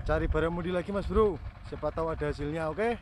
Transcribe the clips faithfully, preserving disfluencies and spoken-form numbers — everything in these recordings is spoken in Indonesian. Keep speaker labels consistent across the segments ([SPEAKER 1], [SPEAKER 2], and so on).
[SPEAKER 1] Cari barang mudi lagi Mas Bro, siapa tahu ada hasilnya, oke?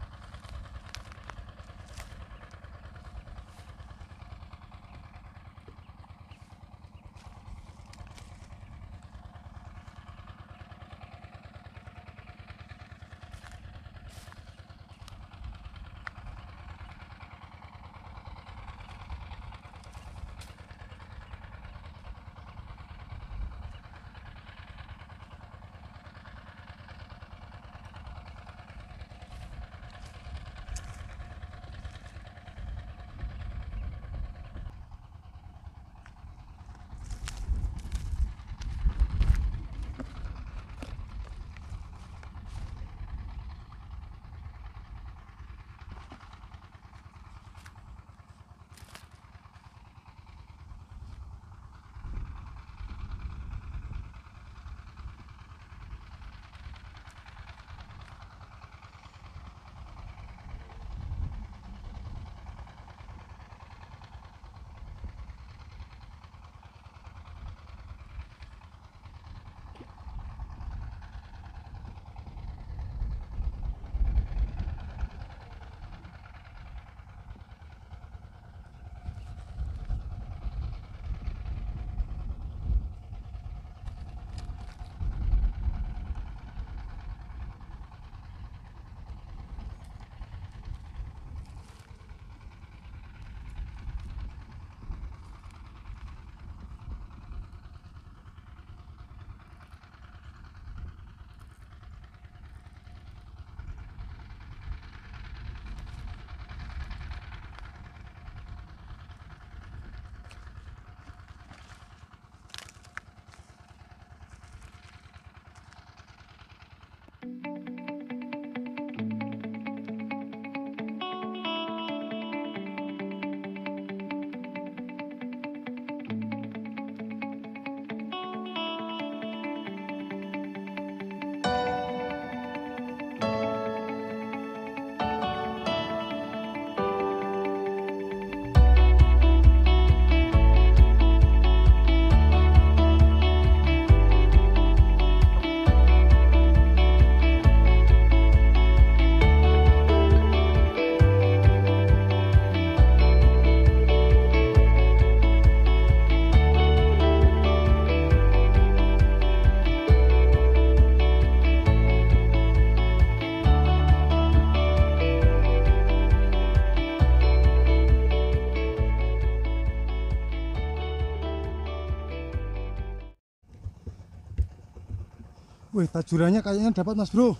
[SPEAKER 1] Wih, tajurannya kayaknya dapat Mas Bro.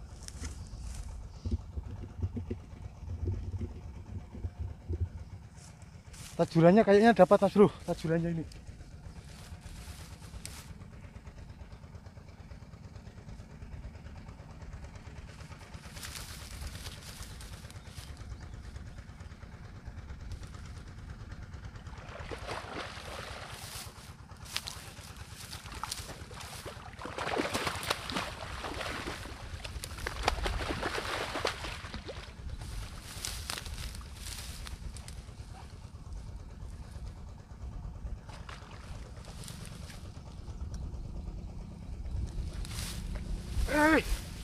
[SPEAKER 1] Tajurannya kayaknya dapat Mas Bro, tajurannya ini. Eh,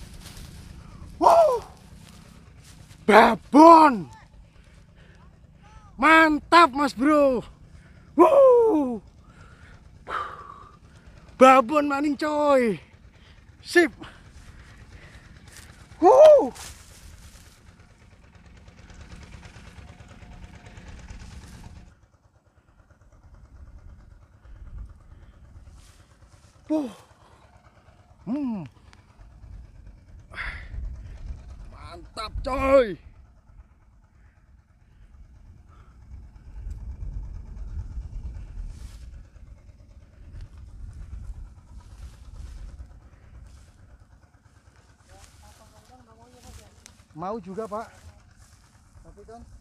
[SPEAKER 1] wow, babon, mantap Mas Bro. Wow, babon maning coy, sip. Wow, wow, hmm, mantap coy. Mau juga Pak, tapi kan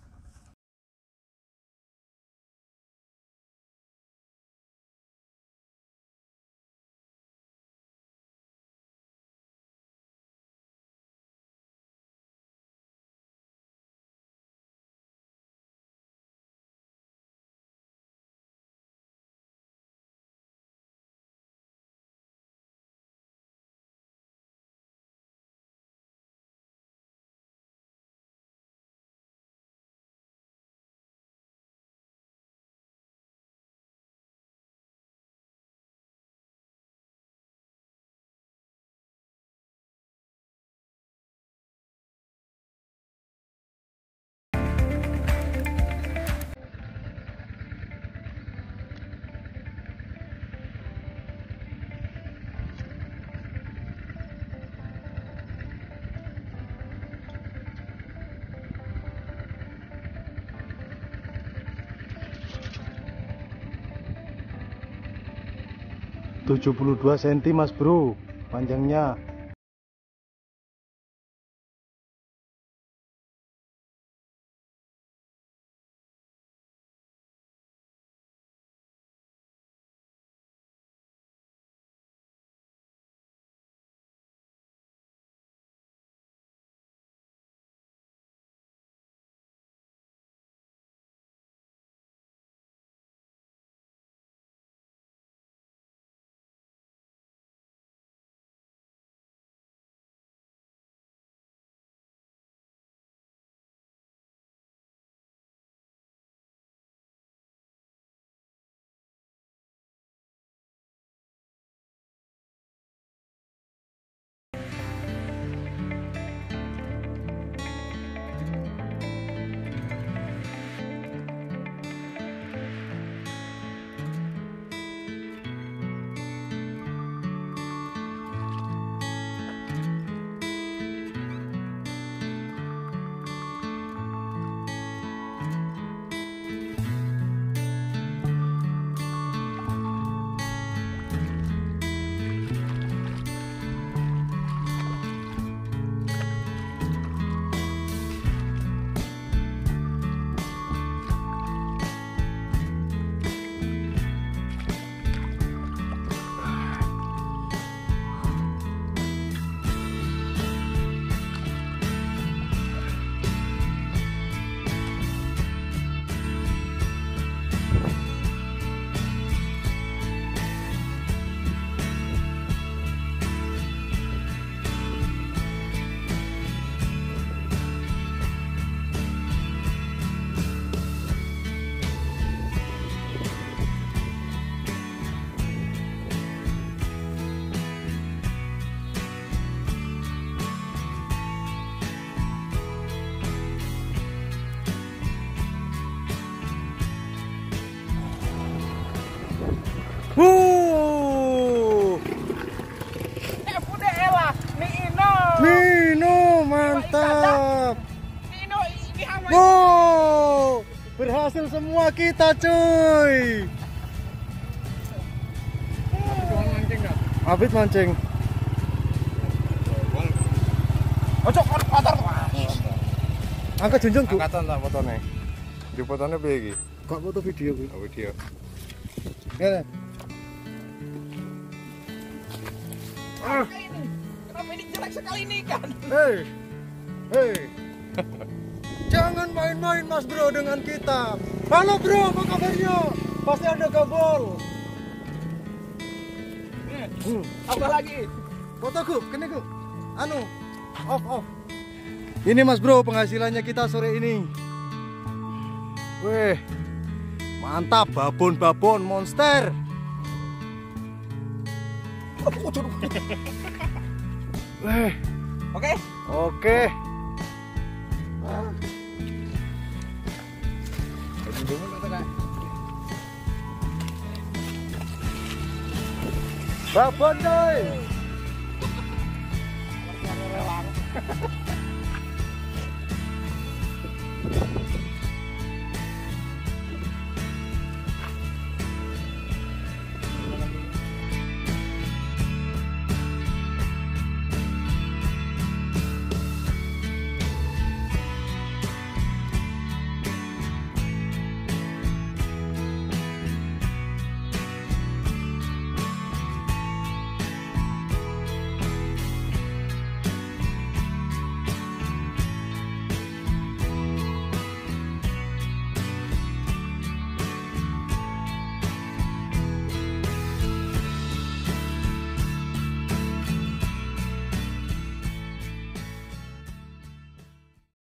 [SPEAKER 1] tujuh puluh dua sentimeter Mas Bro panjangnya. Wuh, Nino mantap. Wow, berhasil semua kita cuy. Abid mancing. Ojo kotor. Angkat junjung Bu.
[SPEAKER 2] Angkatan tak fotone. Di fotone piye iki?
[SPEAKER 1] Kok foto video Bu?
[SPEAKER 2] Oh, video.
[SPEAKER 1] Ya.
[SPEAKER 3] Ah. Kenapa ini jelek sekali ini kan?
[SPEAKER 1] Hei, hei, jangan main-main Mas Bro dengan kita. Halo Bro, apa kabarnya? Pasti ada gabol.
[SPEAKER 3] Hmm. Apa lagi?
[SPEAKER 1] Fotoku, kene ku. Anu, off off. Ini Mas Bro penghasilannya kita sore ini. Weh, mantap babon-babon monster. Weh,
[SPEAKER 3] Oke.
[SPEAKER 1] oke. Babon coy.